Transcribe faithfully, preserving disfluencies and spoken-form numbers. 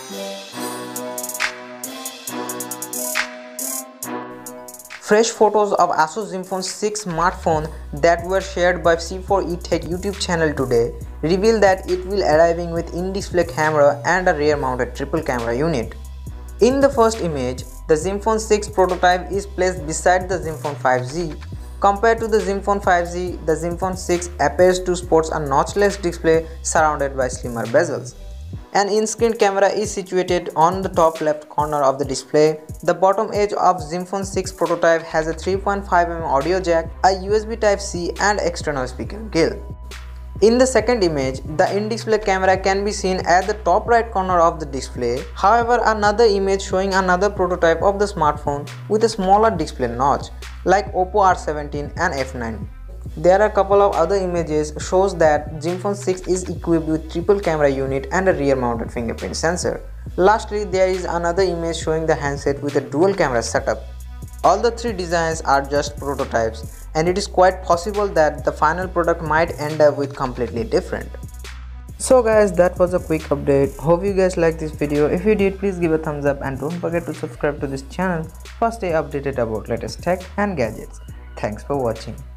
Fresh photos of Asus ZenFone six smartphone that were shared by C four E Tech YouTube channel today reveal that it will arriving with in-display camera and a rear-mounted triple camera unit. In the first image, the ZenFone six prototype is placed beside the ZenFone five Z. Compared to the ZenFone five Z, the ZenFone six appears to sports a notchless display surrounded by slimmer bezels. An in-screen camera is situated on the top left corner of the display. The bottom edge of ZenFone six prototype has a three point five millimeter audio jack, a U S B Type C and external speaker grill. In the second image, the in-display camera can be seen at the top right corner of the display. However, another image showing another prototype of the smartphone with a smaller display notch, like Oppo R seventeen and F nine. There are a couple of other images shows that ZenFone six is equipped with triple camera unit and a rear mounted fingerprint sensor. Lastly, there is another image showing the handset with a dual camera setup. All the three designs are just prototypes, and it is quite possible that the final product might end up with completely different. So guys, that was a quick update. Hope you guys liked this video. If you did, please give a thumbs up and don't forget to subscribe to this channel for stay updated about latest tech and gadgets. Thanks for watching.